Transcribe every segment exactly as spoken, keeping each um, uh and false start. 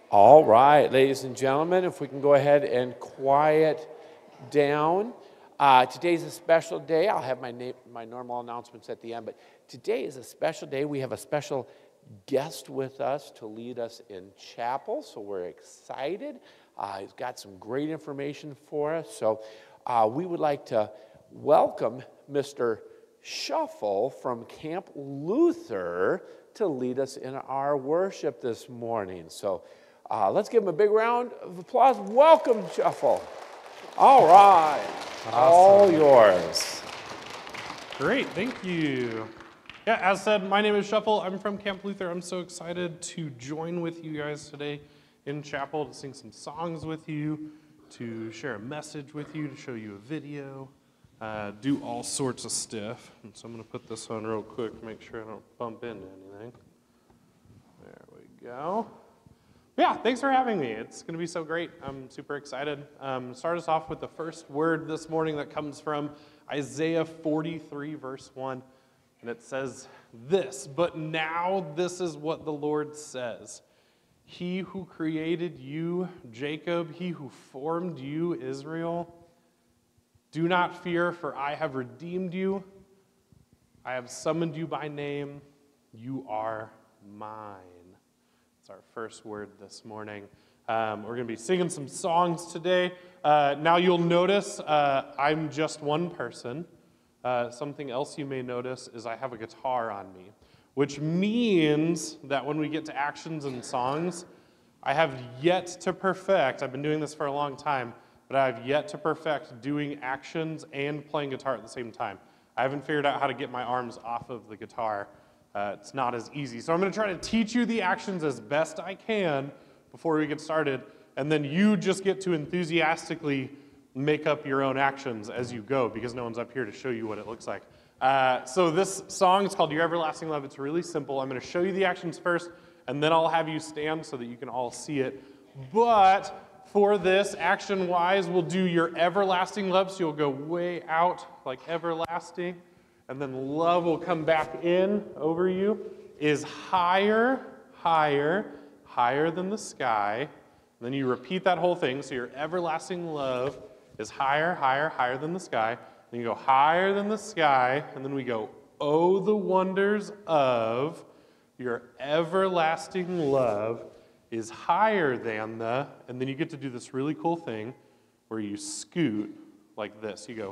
All right, ladies and gentlemen, if we can go ahead and quiet down. Uh, today's a special day. I'll have my, name, my normal announcements at the end, but today is a special day. We have a special guest with us to lead us in chapel, so we're excited. Uh, he's got some great information for us, so uh, we would like to welcome Mister Shuphyl from Camp Luther to lead us in our worship this morning. So uh, let's give him a big round of applause. Welcome, Shuphyl. All right, awesome. All yours. Great, thank you. Yeah, as said, my name is Shuphyl. I'm from Camp Luther. I'm so excited to join with you guys today in chapel, to sing some songs with you, to share a message with you, to show you a video, uh, do all sorts of stuff. And so I'm going to put this on real quick, make sure I don't bump into anything. There we go. Yeah, thanks for having me. It's going to be so great. I'm super excited. Um, start us off with the first word this morning that comes from Isaiah forty-three, verse one. And it says this, "But now this is what the Lord says. He who created you, Jacob, he who formed you, Israel, do not fear, for I have redeemed you. I have summoned you by name. You are mine." That's our first word this morning. Um, we're going to be singing some songs today. Uh, now you'll notice uh, I'm just one person. Uh, something else you may notice is I have a guitar on me, which means that when we get to actions and songs, I have yet to perfect, I've been doing this for a long time, but I have yet to perfect doing actions and playing guitar at the same time. I haven't figured out how to get my arms off of the guitar. Uh, it's not as easy. So I'm going to try to teach you the actions as best I can before we get started, and then you just get to enthusiastically make up your own actions as you go, because no one's up here to show you what it looks like. Uh, so this song is called Your Everlasting Love. It's really simple. I'm going to show you the actions first, and then I'll have you stand so that you can all see it. But for this, action-wise, we'll do Your Everlasting Love, so you'll go way out like everlasting, and then love will come back in over you, is higher, higher, higher than the sky. And then you repeat that whole thing, so your everlasting love is higher, higher, higher than the sky. Then you go higher than the sky, and then we go, oh, the wonders of your everlasting love is higher than the, and then you get to do this really cool thing where you scoot like this. You go,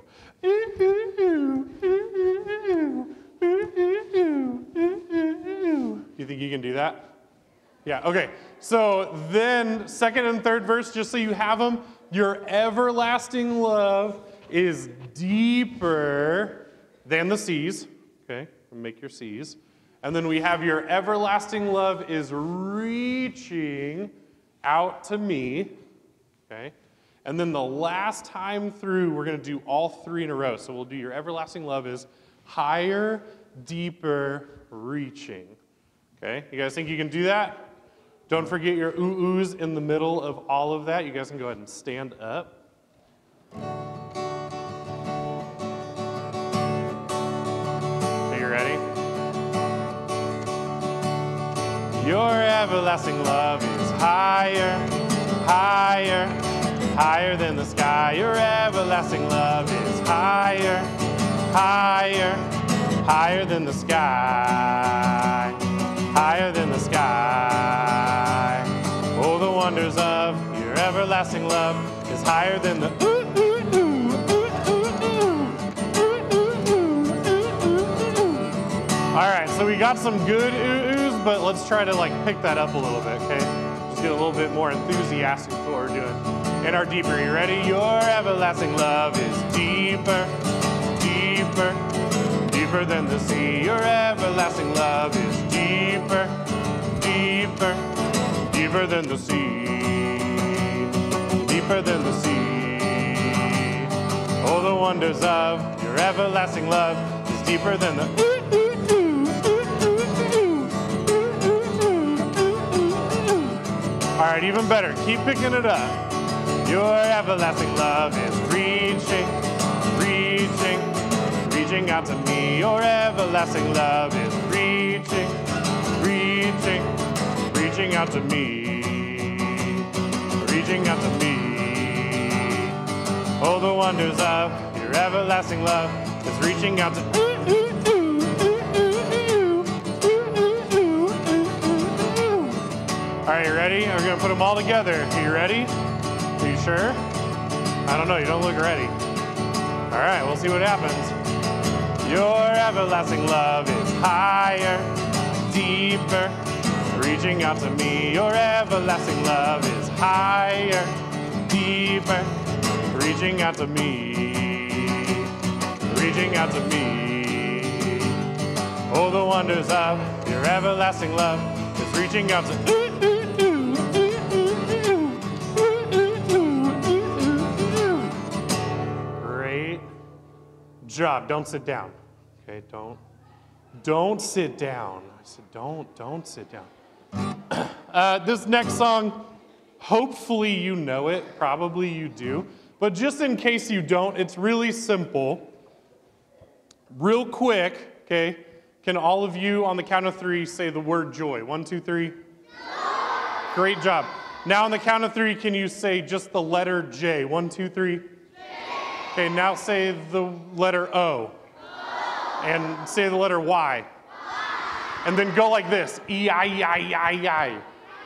you think you can do that? Yeah, okay. So then, second and third verse, just so you have them, your everlasting love is deeper than the seas. Okay, make your seas. And then we have your everlasting love is reaching out to me. Okay. And then the last time through, we're going to do all three in a row. So we'll do your everlasting love is higher, deeper, reaching. Okay, you guys think you can do that? Don't forget your ooh-oohs in the middle of all of that. You guys can go ahead and stand up. Are you ready? Your everlasting love is higher, higher, higher than the sky. Your everlasting love is higher, higher, higher than the sky. Higher than the sky. Oh, the wonders of your everlasting love is higher than the ooh, ooh, ooh, ooh, ooh, ooh, ooh, ooh. All right, so we got some good ooh-oohs, but let's try to like pick that up a little bit, okay? Just get a little bit more enthusiastic with what we're doing. And our deeper, you ready? Your everlasting love is deeper, deeper, deeper than the sea. Your everlasting love is deeper, deeper, deeper than the sea, deeper than the sea. Oh, the wonders of your everlasting love is deeper than the ooh, ooh, ooh, ooh, ooh, ooh, ooh, ooh, ooh. All right, even better, keep picking it up. Your everlasting love is reaching, reaching, reaching out to me. Your everlasting love is reaching, reaching, reaching out to me. reaching out to me. Oh, the wonders of your everlasting love is reaching out to ooh, ooh, ooh, ooh, ooh, ooh, ooh, ooh, ooh. All right, you ready? We're going to put them all together. Are you ready? Are you sure? I don't know. You don't look ready. All right, we'll see what happens. Your everlasting love is higher, deeper, reaching out to me. Your everlasting love is higher, deeper, reaching out to me, reaching out to me. Oh, the wonders of your everlasting love is reaching out to ooh, ooh, ooh, ooh, ooh, ooh, ooh, ooh. Great job. Don't sit down. Okay, don't, don't sit down. I said, don't, don't sit down. Uh, this next song, hopefully you know it. Probably you do. But just in case you don't, it's really simple. Real quick, okay, can all of you on the count of three say the word joy? One, two, three. Great job. Now on the count of three, can you say just the letter J? One, two, three. Okay, now say the letter O. And say the letter Y. And then go like this, E I E I E I E I.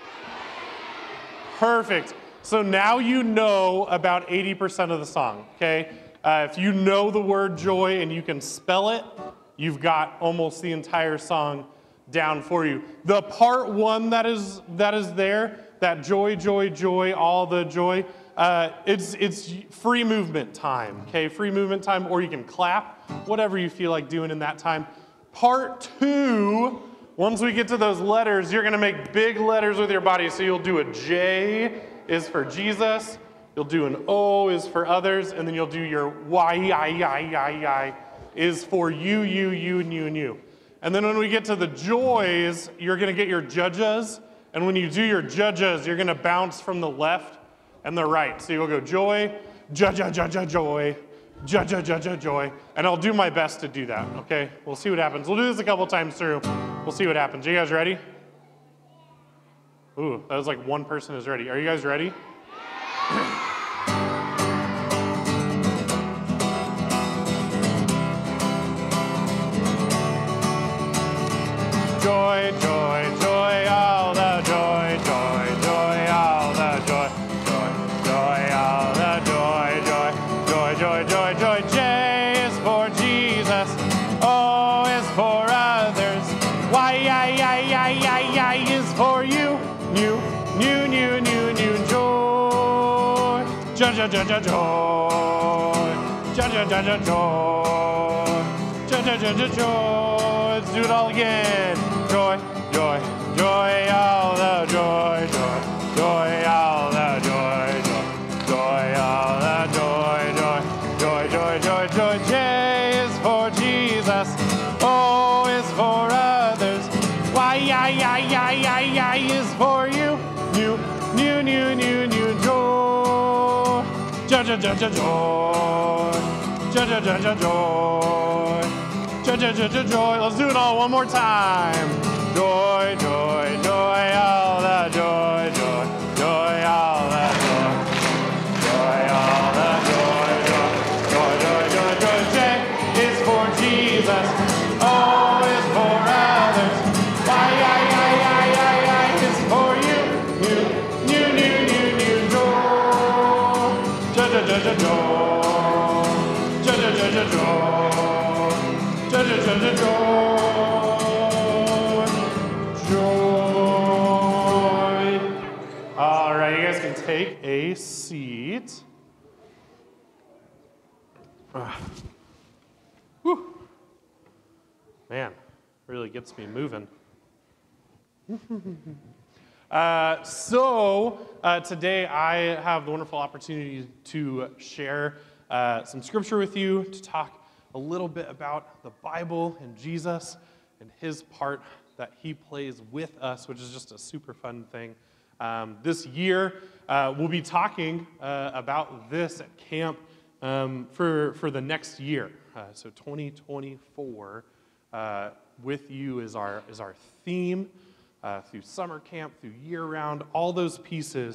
Perfect. So now you know about eighty percent of the song, okay? Uh, if you know the word joy and you can spell it, you've got almost the entire song down for you. The part one that is that is there, that joy, joy, joy, all the joy, uh, it's, it's free movement time, okay? Free movement time, or you can clap, whatever you feel like doing in that time. Part two, once we get to those letters, you're gonna make big letters with your body. So you'll do a J is for Jesus, you'll do an O is for others, and then you'll do your Y, I, I, I, I is for you, you, you, and you, and you. And then when we get to the joys, you're gonna get your judges, and when you do your judges, you're gonna bounce from the left and the right. So you'll go joy, judge, judge, joy, judge, judge, joy, and I'll do my best to do that, okay? We'll see what happens. We'll do this a couple times through. We'll see what happens. Are you guys ready? Ooh, that was like one person is ready. Are you guys ready? Joy, joy, joy, all the joy, joy, joy, all the joy, joy, joy, all the joy, joy, joy, joy, joy, joy. J is for Jesus, O is for others, Y, I, I, I, I, I is for you, new, new, new, new, new, joy, joy, joy, joy, joy, joy, joy, joy, joy, joy, joy, joy, joy, joy. Let's do it all again. Joy, joy, joy, all the joy, joy, joy, all the joy, joy, joy, all the joy, joy, joy, joy, joy, joy. J is for Jesus, O is for others, Y, I, I, I, I, I is for you, new, new, new, new, new, joy, joy, joy, joy, joy, joy, joy, joy, joy, joy. Joy, joy, joy, joy, joy. Let's do it all one more time. Joy, joy, joy, all the joy, joy, joy, all the joy, joy, all the joy, joy, joy, joy, joy, joy. J is for Jesus, O is for others, Y, I, I, I, I, I is for you, new, new, new, new, new, joy, joy, joy, joy, joy, joy, joy, joy, joy, joy. Joy, joy, joy, joy, joy. All right, you guys can take a seat. Uh, whew. Man, really gets me moving. uh, so uh, today I have the wonderful opportunity to share uh, some scripture with you, to talk a little bit about the Bible and Jesus and his part that he plays with us, which is just a super fun thing. Um, this year, uh, we'll be talking uh, about this at camp um, for, for the next year. Uh, so twenty twenty-four uh, with you is our, is our theme uh, through summer camp, through year-round, all those pieces.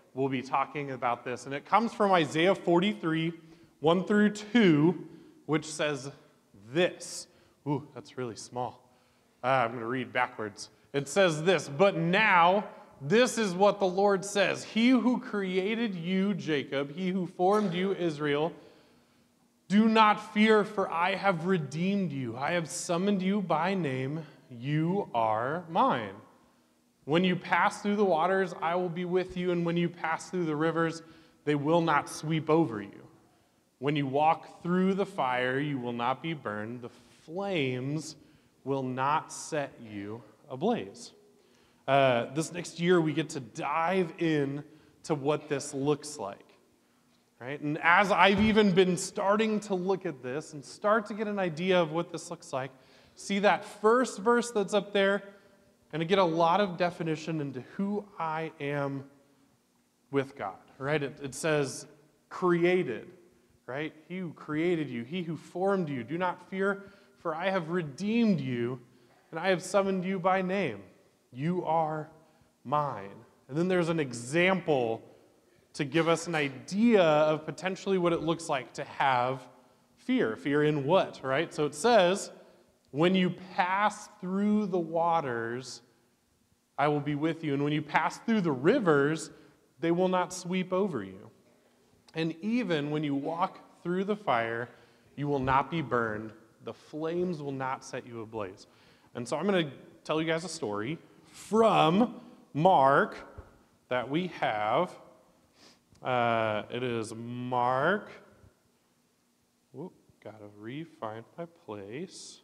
we'll be talking about this. And it comes from Isaiah forty-three, one through two, which says this. Ooh, that's really small. Uh, I'm going to read backwards. It says this, "But now, this is what the Lord says. He who created you, Jacob, he who formed you, Israel, do not fear, for I have redeemed you. I have summoned you by name. You are mine. When you pass through the waters, I will be with you, and when you pass through the rivers, they will not sweep over you. When you walk through the fire, you will not be burned. The flames will not set you ablaze." Uh, this next year, we get to dive in to what this looks like. Right? And as I've even been starting to look at this and start to get an idea of what this looks like, see that first verse that's up there, and to get a lot of definition into who I am with God. Right? It, it says, created. Right? He who created you, he who formed you. Do not fear, for I have redeemed you, and I have summoned you by name. You are mine. And then there's an example to give us an idea of potentially what it looks like to have fear. Fear in what, right? So it says, when you pass through the waters, I will be with you. And when you pass through the rivers, they will not sweep over you. And even when you walk through the fire, you will not be burned. The flames will not set you ablaze. And so I'm going to tell you guys a story from Mark that we have. Uh, it is Mark. Whoop, gotta re-find my place.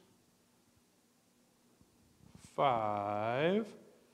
Five.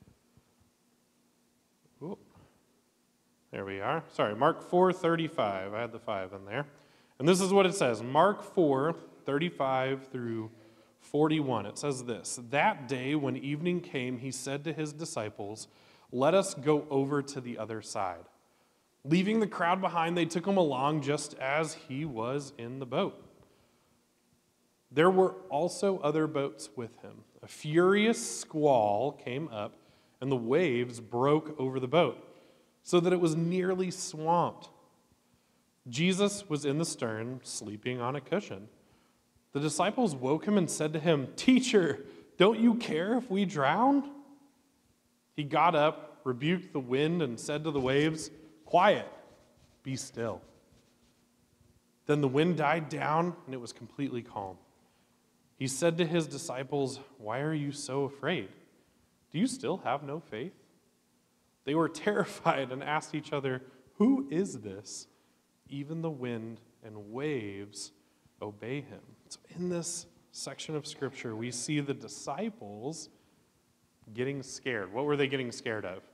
Whoop. There we are. Sorry, Mark four thirty-five. I had the five in there. And this is what it says. Mark four thirty-five through forty-one. It says this: "That day when evening came, he said to his disciples, 'Let us go over to the other side.' Leaving the crowd behind, they took him along just as he was in the boat. There were also other boats with him. A furious squall came up, and the waves broke over the boat, so that it was nearly swamped. Jesus was in the stern, sleeping on a cushion. The disciples woke him and said to him, 'Teacher, don't you care if we drown?' He got up, rebuked the wind, and said to the waves, 'Quiet, be still.' Then the wind died down, and it was completely calm. He said to his disciples, 'Why are you so afraid? Do you still have no faith?' They were terrified and asked each other, 'Who is this? Even the wind and waves obey him.'" So in this section of Scripture, we see the disciples getting scared. What were they getting scared of?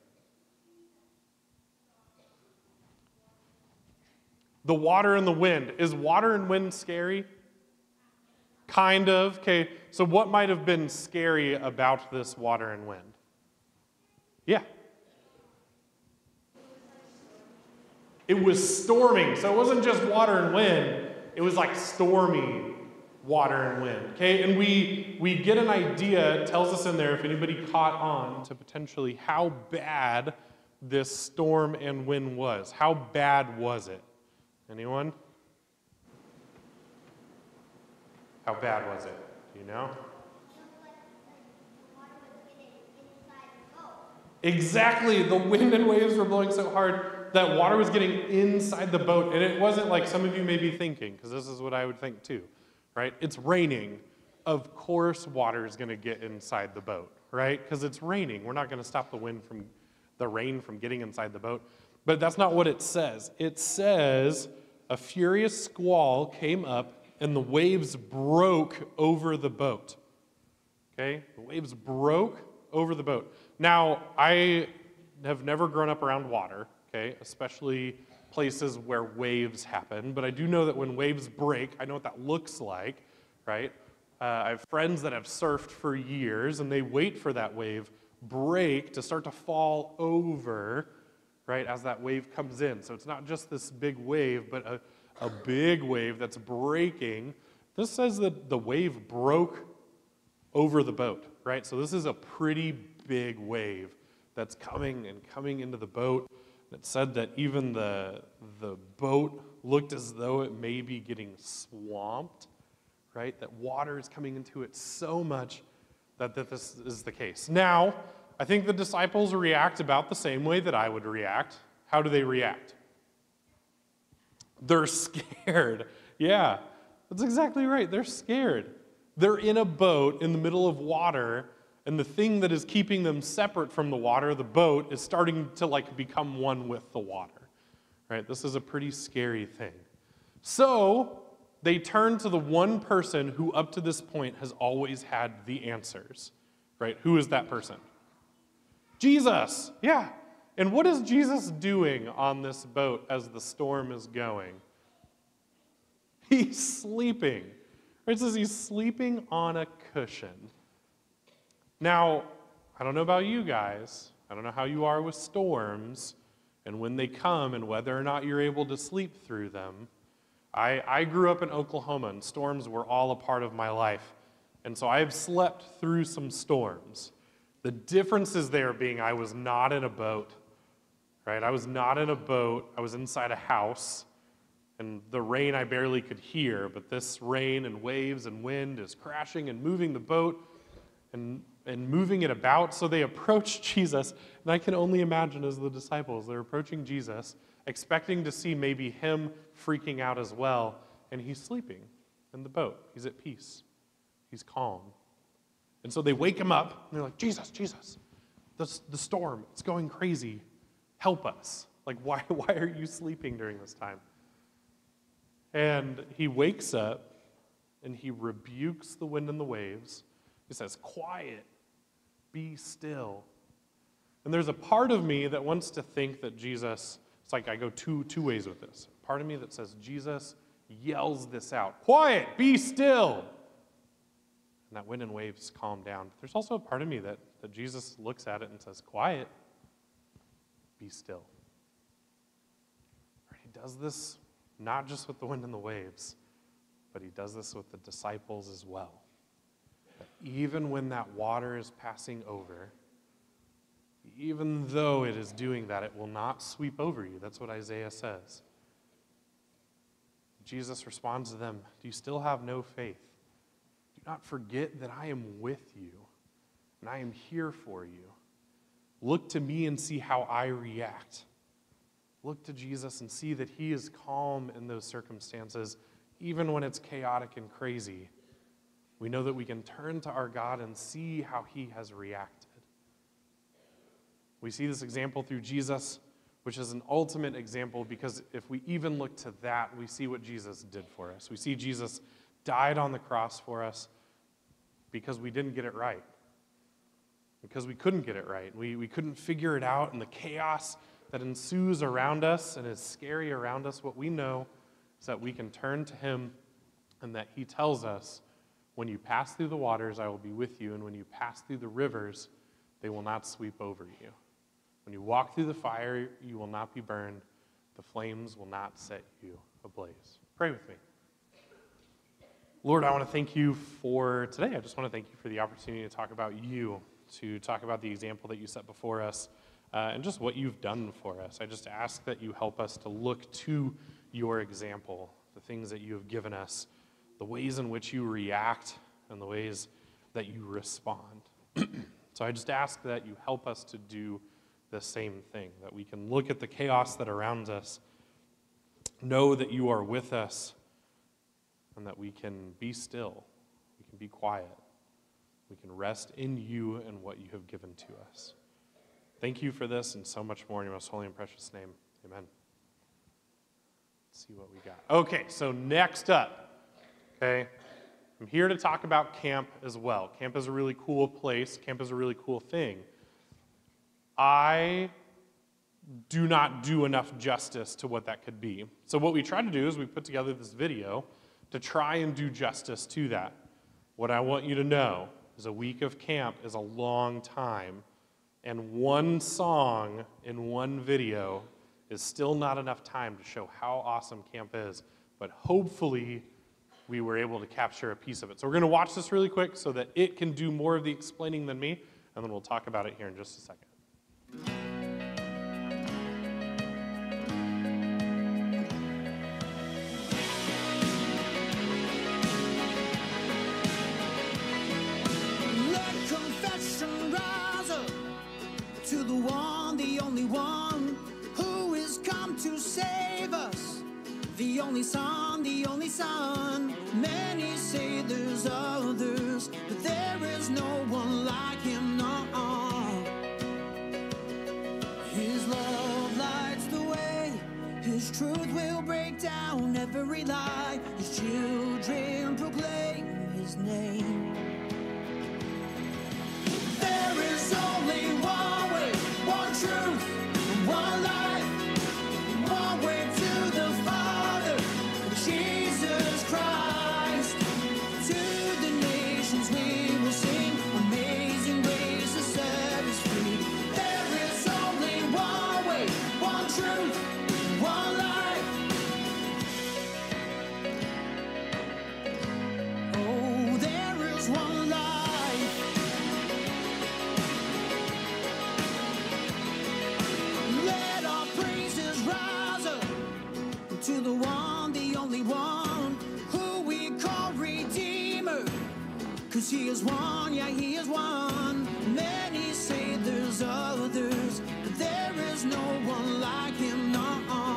The water and the wind. Is water and wind scary? Kind of. Okay, so what might have been scary about this water and wind? Yeah. It was storming. So it wasn't just water and wind. It was like stormy water and wind. Okay, and we, we get an idea, it tells us in there, if anybody caught on, to potentially how bad this storm and wind was. How bad was it? Anyone? How bad was it? Do you know? Exactly. The wind and waves were blowing so hard that water was getting inside the boat. And it wasn't like some of you may be thinking, because this is what I would think too, right? It's raining. Of course water is going to get inside the boat, right? Because it's raining. We're not going to stop the wind from, the rain from getting inside the boat. But that's not what it says. It says a furious squall came up and the waves broke over the boat. Okay? The waves broke over the boat. Now, I have never grown up around water, okay? Especially places where waves happen. But I do know that when waves break, I know what that looks like, right? Uh, I have friends that have surfed for years and they wait for that wave break to start to fall over, right, as that wave comes in. So it's not just this big wave, but a, a big wave that's breaking. This says that the wave broke over the boat, right? So this is a pretty big wave that's coming and coming into the boat. It said that even the, the boat looked as though it may be getting swamped, right? That water is coming into it so much that, that this is the case. Now, I think the disciples react about the same way that I would react. How do they react? They're scared. Yeah, that's exactly right. They're scared. They're in a boat in the middle of water, and the thing that is keeping them separate from the water, the boat, is starting to like become one with the water. Right? This is a pretty scary thing. So they turn to the one person who up to this point has always had the answers. Right? Who is that person? Jesus. Yeah. And what is Jesus doing on this boat as the storm is going? He's sleeping. It says he's sleeping on a cushion. Now, I don't know about you guys. I don't know how you are with storms and when they come and whether or not you're able to sleep through them. I, I grew up in Oklahoma, and storms were all a part of my life. And so I've slept through some storms. The differences there being I was not in a boat, right? I was not in a boat. I was inside a house. And the rain I barely could hear, but this rain and waves and wind is crashing and moving the boat and, and moving it about. So they approach Jesus, and I can only imagine as the disciples, they're approaching Jesus, expecting to see maybe him freaking out as well, and he's sleeping in the boat. He's at peace. He's calm. And so they wake him up, and they're like, Jesus, Jesus, the, the storm, it's going crazy. Help us. Like, why, why are you sleeping during this time? And he wakes up, and he rebukes the wind and the waves. He says, quiet, be still. And there's a part of me that wants to think that Jesus, it's like I go two, two ways with this. Part of me that says Jesus yells this out, quiet, be still. And that wind and waves calm down. But there's also a part of me that, that Jesus looks at it and says, quiet, be still. He does this not just with the wind and the waves, but he does this with the disciples as well. Even when that water is passing over, even though it is doing that, it will not sweep over you. That's what Isaiah says. Jesus responds to them, do you still have no faith? Do not forget that I am with you, and I am here for you. Look to me and see how I react. Look to Jesus and see that he is calm in those circumstances, even when it's chaotic and crazy. We know that we can turn to our God and see how he has reacted. We see this example through Jesus, which is an ultimate example because if we even look to that, we see what Jesus did for us. We see Jesus died on the cross for us because we didn't get it right. Because we couldn't get it right. We, we couldn't figure it out, and the chaos that ensues around us and is scary around us, what we know is that we can turn to him and that he tells us, when you pass through the waters, I will be with you, and when you pass through the rivers, they will not sweep over you. When you walk through the fire, you will not be burned. The flames will not set you ablaze. Pray with me. Lord, I want to thank you for today. I just want to thank you for the opportunity to talk about you, to talk about the example that you set before us, uh, and just what you've done for us. I just ask that you help us to look to your example, the things that you have given us, the ways in which you react, and the ways that you respond. So I just ask that you help us to do the same thing, that we can look at the chaos that surrounds us, know that you are with us, and that we can be still, we can be quiet, we can rest in you and what you have given to us. Thank you for this and so much more in your most holy and precious name. Amen. Let's see what we got. Okay, so next up, okay, I'm here to talk about camp as well. Camp is a really cool place. Camp is a really cool thing. I do not do enough justice to what that could be. So what we try to do is we put together this video to try and do justice to that. What I want you to know is a week of camp is a long time, and one song in one video is still not enough time to show how awesome camp is, but hopefully we were able to capture a piece of it. So we're going to watch this really quick so that it can do more of the explaining than me, and then we'll talk about it here in just a second. one who is come to save us. The only Son, the only Son. Many say there's others, but there is no one like him, no. His love lights the way, his truth will break down every lie. His children proclaim his name. There is only one way, one truth, one life, one way to the Father, Jesus Christ. To the nations we will sing, amazing grace has set us free. There is only one way, one truth, one life. Oh, there is one life. Let our praises rise up to the one, the only one, who we call Redeemer. Cause he is one, yeah, he is one. Many say there's others, but there is no one like him, no.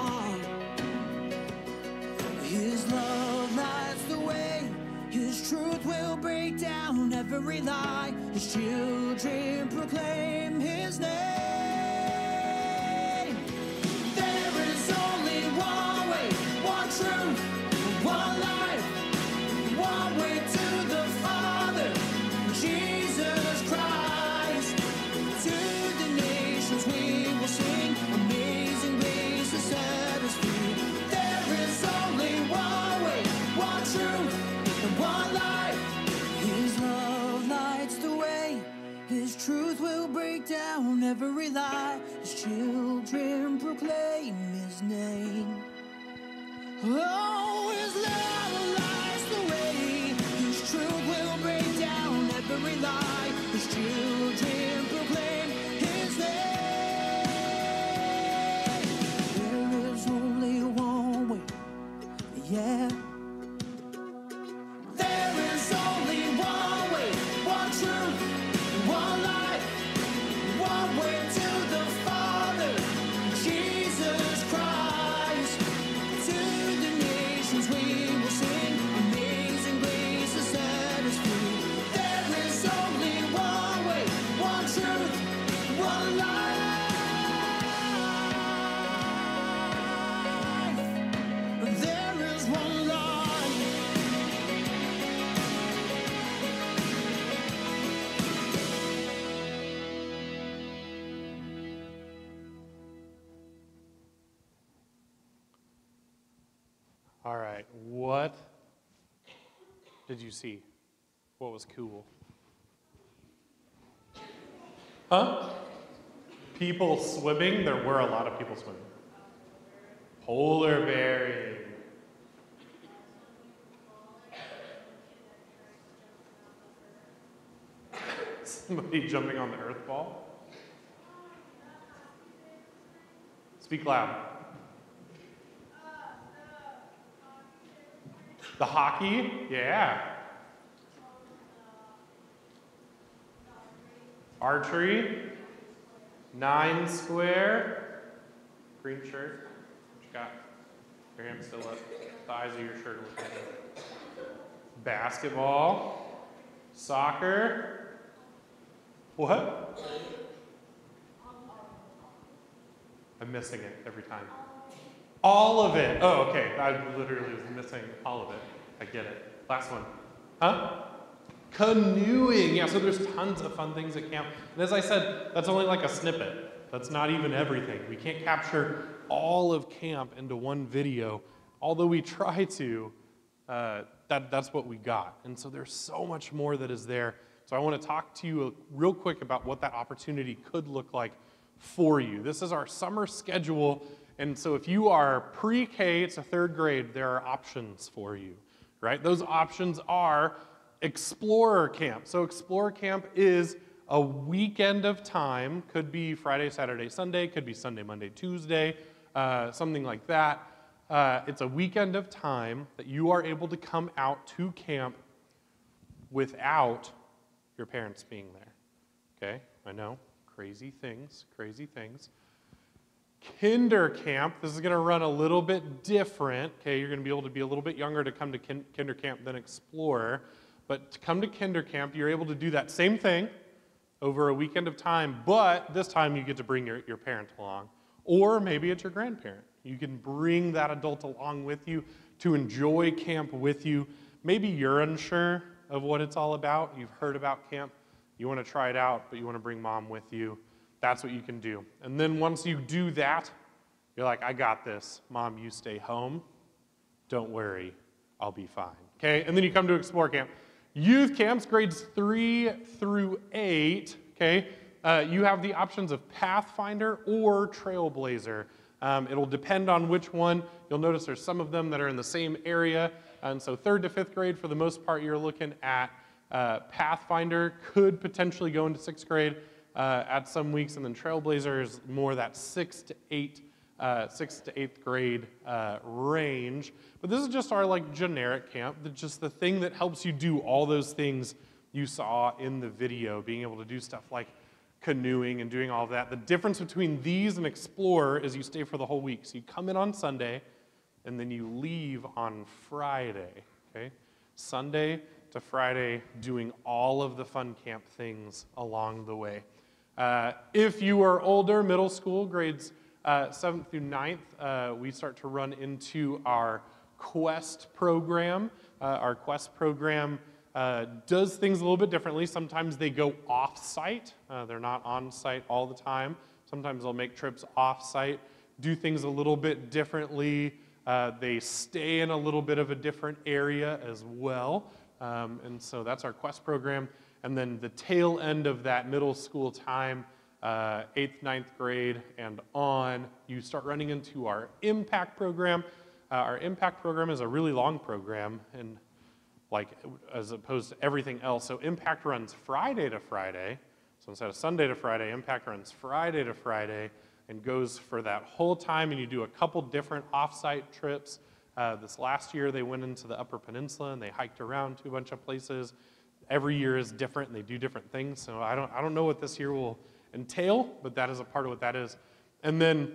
His love lights the way, his truth will break down every lie. His children proclaim his name. There is only one way, one truth, one life, one way to the Father, Jesus Christ. To the nations we will sing, amazing grace has set us free. There is only one way, one truth, and one life. His love lights the way, his truth will break down every lie. His children proclaim his name. Oh, his love lights the way, his truth will break down every lie. His children proclaim his name. There is only one way, yeah. There is only one way, one truth, one life, one way to the Father, Jesus Christ. To the nations we will sing, amazing grace has set us free. There is only one way, one truth, one life. There is one life. All right, what did you see? What was cool? Huh? People swimming? There were a lot of people swimming. Polar bearing. Somebody jumping on the earth ball. Speak loud. The hockey? Yeah. Archery. Nine square. Green shirt. What you got? Your hand's still up. The eyes of your shirt are looking at you. Basketball. Soccer. What? I'm missing it every time. All of it. Oh, okay. I literally was missing all of it. I get it. Last one. Huh? Canoeing. Yeah, so there's tons of fun things at camp. And as I said, that's only like a snippet. That's not even everything. We can't capture all of camp into one video. Although we try to, uh, that, that's what we got. And so there's so much more that is there. So I want to talk to you real quick about what that opportunity could look like for you. This is our summer schedule. And so if you are pre-K to third grade, there are options for you, right? Those options are Explorer Camp. So Explorer Camp is a weekend of time, could be Friday, Saturday, Sunday, could be Sunday, Monday, Tuesday, uh, something like that. Uh, it's a weekend of time that you are able to come out to camp without your parents being there, okay? I know, crazy things, crazy things. Kinder camp, this is going to run a little bit different. Okay, you're going to be able to be a little bit younger to come to kin Kinder camp than Explorer. But to come to Kinder camp, you're able to do that same thing over a weekend of time, but this time you get to bring your, your parent along. Or maybe it's your grandparent. You can bring that adult along with you to enjoy camp with you. Maybe you're unsure of what it's all about. You've heard about camp. You want to try it out, but you want to bring mom with you. That's what you can do. And then once you do that, you're like, I got this. Mom, you stay home. Don't worry. I'll be fine. Okay? And then you come to Explore Camp. Youth camps, grades three through eight, okay? Uh, you have the options of Pathfinder or Trailblazer. Um, it'll depend on which one. You'll notice there's some of them that are in the same area. And so third to fifth grade, for the most part, you're looking at uh, Pathfinder. Could potentially go into sixth grade uh, at some weeks. And then Trailblazer is more that sixth to eight, uh, sixth to eighth grade uh, range. But this is just our like generic camp. Just the thing that helps you do all those things you saw in the video, being able to do stuff like canoeing and doing all of that. The difference between these and Explorer is you stay for the whole week. So you come in on Sunday, and then you leave on Friday, okay? Sunday to Friday, doing all of the fun camp things along the way. Uh, if you are older, middle school, grades uh, seventh through ninth, uh, we start to run into our Quest program. Uh, our Quest program Uh, does things a little bit differently. Sometimes they go off-site. Uh, they're not on-site all the time. Sometimes they'll make trips off-site, do things a little bit differently. Uh, they stay in a little bit of a different area as well. Um, and so that's our Quest program. And then the tail end of that middle school time, uh, eighth, ninth grade and on, you start running into our Impact program. Uh, our Impact program is a really long program, and like as opposed to everything else. So Impact runs Friday to Friday. So instead of Sunday to Friday, Impact runs Friday to Friday and goes for that whole time, and you do a couple different off-site trips. Uh, this last year, they went into the Upper Peninsula and they hiked around to a bunch of places. Every year is different and they do different things. So I don't, I don't know what this year will entail, but that is a part of what that is. And then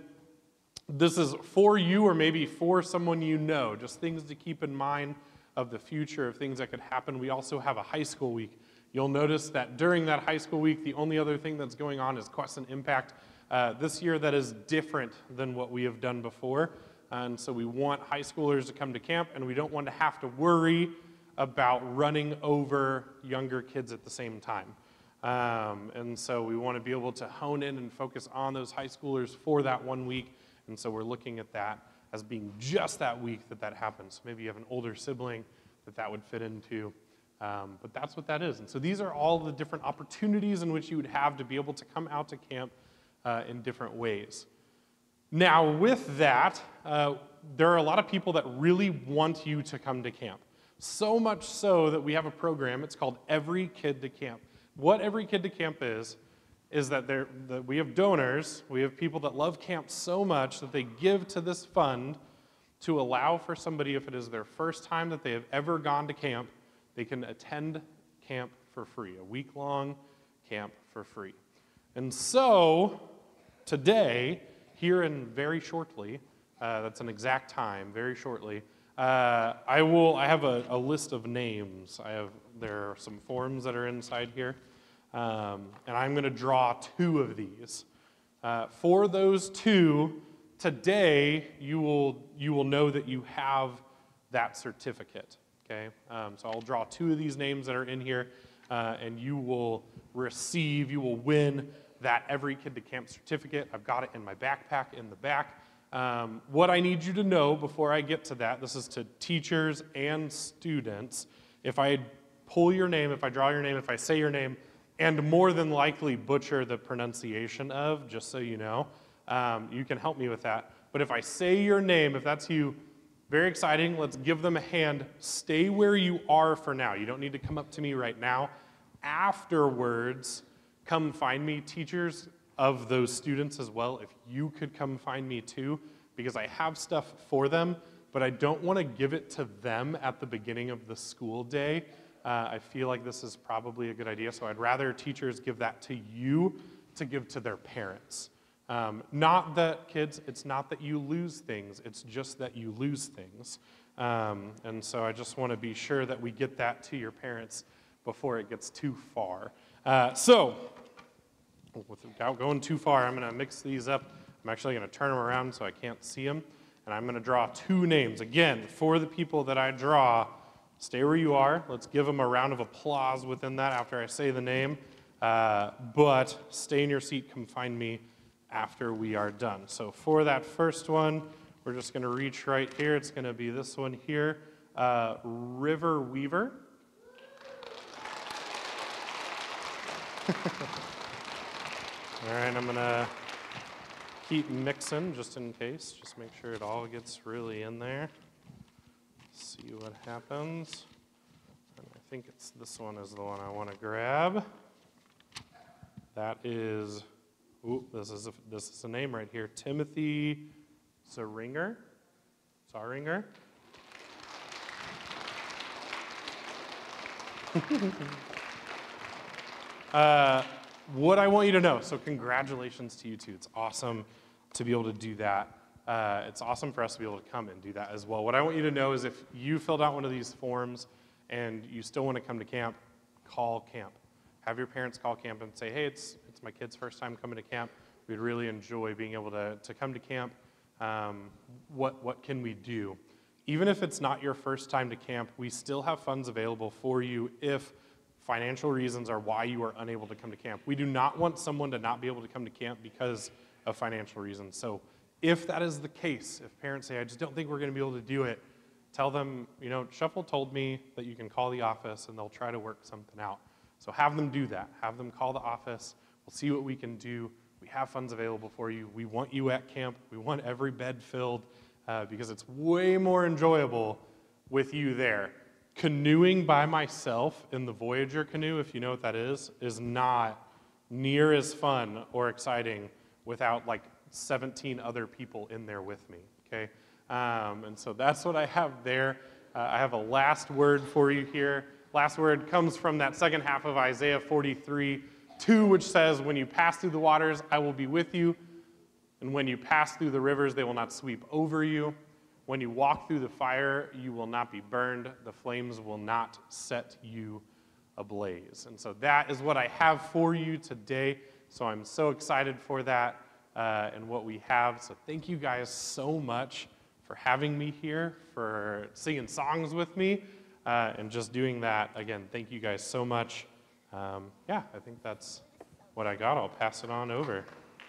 this is for you or maybe for someone you know, just things to keep in mind of the future, of things that could happen. We also have a high school week. You'll notice that during that high school week, the only other thing that's going on is Quest and Impact. Uh, this year, that is different than what we have done before. And so we want high schoolers to come to camp, and we don't want to have to worry about running over younger kids at the same time. Um, and so we want to be able to hone in and focus on those high schoolers for that one week. And so we're looking at that as being just that week that that happens. Maybe you have an older sibling that that would fit into, um, but that's what that is. And so these are all the different opportunities in which you would have to be able to come out to camp uh, in different ways. Now with that, uh, there are a lot of people that really want you to come to camp. So much so that we have a program, it's called Every Kid to Camp. What Every Kid to Camp is, is that, that we have donors, we have people that love camp so much that they give to this fund to allow for somebody, if it is their first time that they have ever gone to camp, they can attend camp for free, a week-long camp for free. And so, today, here and very shortly, uh, that's an exact time, very shortly, uh, I will, I have a, a list of names. I have, there are some forms that are inside here. Um, and I'm going to draw two of these. Uh, for those two, today you will, you will know that you have that certificate, okay? Um, so I'll draw two of these names that are in here, uh, and you will receive, you will win that Every Kid to Camp certificate. I've got it in my backpack in the back. Um, what I need you to know before I get to that, this is to teachers and students. If I pull your name, if I draw your name, if I say your name, and more than likely butcher the pronunciation of, just so you know. Um, you can help me with that. But if I say your name, if that's you, very exciting, let's give them a hand. Stay where you are for now. You don't need to come up to me right now. Afterwards, come find me. Teachers of those students as well, if you could come find me too, because I have stuff for them, but I don't want to give it to them at the beginning of the school day. Uh, I feel like this is probably a good idea, so I'd rather teachers give that to you to give to their parents. Um, not that, kids, it's not that you lose things, it's just that you lose things. Um, and so I just want to be sure that we get that to your parents before it gets too far. Uh, so, without going too far, I'm going to mix these up. I'm actually going to turn them around so I can't see them. And I'm going to draw two names. Again, for the people that I draw, stay where you are. Let's give them a round of applause within that after I say the name. Uh, but stay in your seat, come find me after we are done. So for that first one, we're just going to reach right here. It's going to be this one here, uh, River Weaver. All right, I'm going to keep mixing just in case. Just make sure it all gets really in there. See what happens. And I think it's this one is the one I want to grab. That is, ooh, this is a, this is a name right here, Timothy Zaringer. Zaringer. uh, what I want you to know, so congratulations to you two. It's awesome to be able to do that. Uh, it's awesome for us to be able to come and do that as well. What I want you to know is if you filled out one of these forms and you still want to come to camp, call camp. Have your parents call camp and say, hey, it's it's my kid's first time coming to camp. We'd really enjoy being able to, to come to camp. Um, what, what can we do? Even if it's not your first time to camp, we still have funds available for you if financial reasons are why you are unable to come to camp. We do not want someone to not be able to come to camp because of financial reasons. So if that is the case, if parents say, I just don't think we're going to be able to do it, tell them, you know, Shuphyl told me that you can call the office and they'll try to work something out. So have them do that. Have them call the office. We'll see what we can do. We have funds available for you. We want you at camp. We want every bed filled uh, because it's way more enjoyable with you there. Canoeing by myself in the Voyager canoe, if you know what that is, is not near as fun or exciting without like seventeen other people in there with me, okay? Um, and so that's what I have there. Uh, I have a last word for you here. Last word comes from that second half of Isaiah forty-three, two, which says, when you pass through the waters, I will be with you. And when you pass through the rivers, they will not sweep over you. When you walk through the fire, you will not be burned. The flames will not set you ablaze. And so that is what I have for you today. So I'm so excited for that uh, and what we have. So thank you guys so much for having me here, for singing songs with me, uh, and just doing that. Again, thank you guys so much. Um, yeah, I think that's what I got. I'll pass it on over.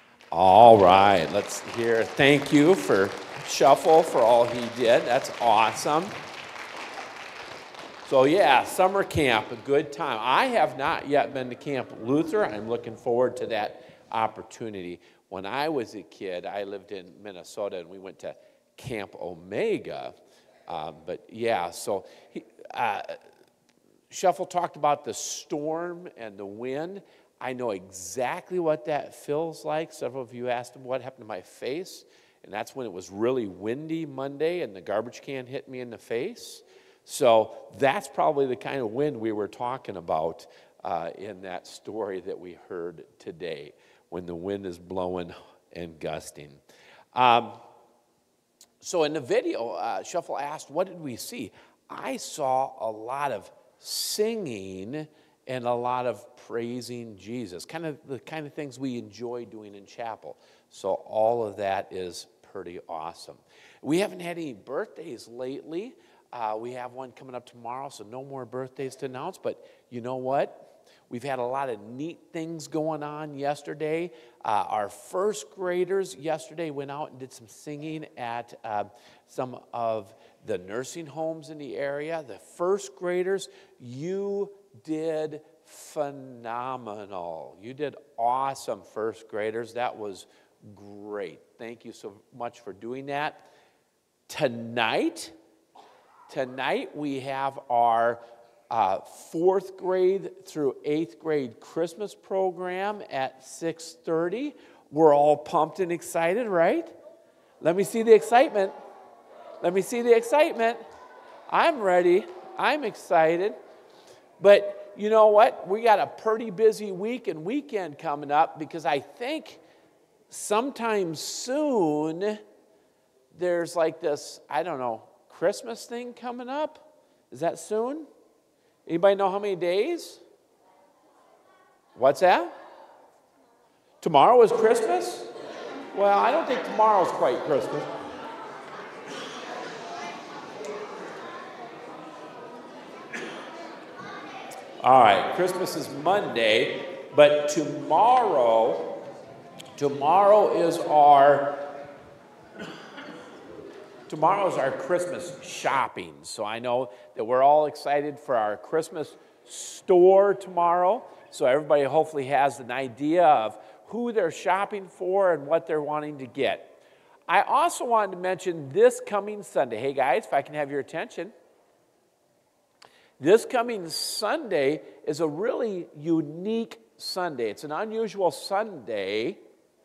All right, let's hear. Thank you for Shuphyl for all he did. That's awesome. So yeah, summer camp, a good time. I have not yet been to Camp Luther. I'm looking forward to that opportunity. When I was a kid, I lived in Minnesota, and we went to Camp Omega. Um, but yeah, so he, uh, Shuphyl talked about the storm and the wind. I know exactly what that feels like. Several of you asked him what happened to my face, and that's when it was really windy Monday and the garbage can hit me in the face. So that's probably the kind of wind we were talking about uh, in that story that we heard today, when the wind is blowing and gusting. Um, so in the video, uh, Shuphyl asked, what did we see? I saw a lot of singing and a lot of praising Jesus, kind of the kind of things we enjoy doing in chapel. So all of that is pretty awesome. We haven't had any birthdays lately. Uh, we have one coming up tomorrow, so no more birthdays to announce. But you know what? We've had a lot of neat things going on yesterday. Uh, our first graders yesterday went out and did some singing at uh, some of the nursing homes in the area. The first graders, you did phenomenal. You did awesome, first graders. That was great. Thank you so much for doing that. Tonight, tonight we have our uh, fourth grade through eighth grade Christmas program at six thirty. We're all pumped and excited, right? Let me see the excitement. Let me see the excitement. I'm ready. I'm excited. But you know what? We got a pretty busy week and weekend coming up, because I think sometime soon, there's like this, I don't know, Christmas thing coming up. Is that soon? Anybody know how many days? What's that? Tomorrow is Christmas? Well, I don't think tomorrow's quite Christmas. All right, Christmas is Monday, but tomorrow, tomorrow is our, tomorrow is our Christmas shopping. So I know that we're all excited for our Christmas store tomorrow. So everybody hopefully has an idea of who they're shopping for and what they're wanting to get. I also wanted to mention this coming Sunday. Hey guys, if I can have your attention. This coming Sunday is a really unique Sunday. It's an unusual Sunday.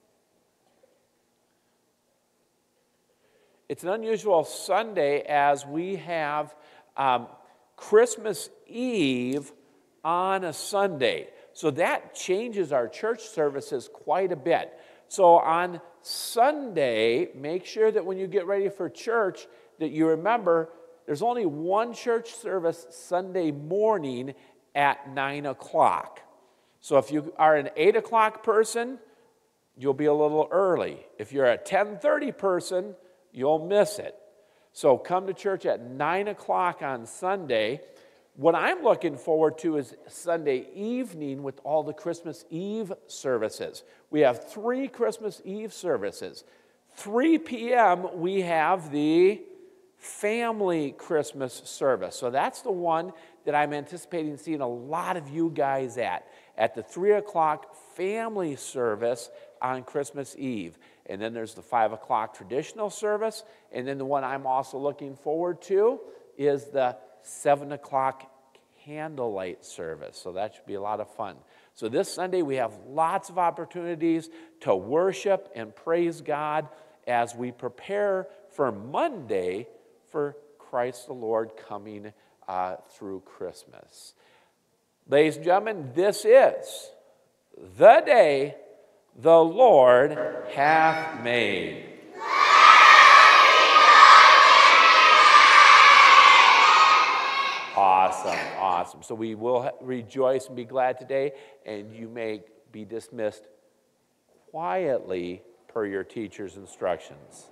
It's an unusual Sunday as we have um, Christmas Eve on a Sunday. So that changes our church services quite a bit. So on Sunday, make sure that when you get ready for church that you remember there's only one church service Sunday morning at nine o'clock. So if you are an eight o'clock person, you'll be a little early. If you're a ten thirty person, you'll miss it. So come to church at nine o'clock on Sunday. What I'm looking forward to is Sunday evening with all the Christmas Eve services. We have three Christmas Eve services. three p.m. we have the family Christmas service. So that's the one that I'm anticipating seeing a lot of you guys at, at the three o'clock family service on Christmas Eve. And then there's the five o'clock traditional service. And then the one I'm also looking forward to is the seven o'clock candlelight service. So that should be a lot of fun. So this Sunday we have lots of opportunities to worship and praise God as we prepare for Monday for Christ the Lord coming uh, through Christmas. Ladies and gentlemen, this is the day the Lord hath made. Awesome, awesome. So we will rejoice and be glad today, and you may be dismissed quietly per your teacher's instructions.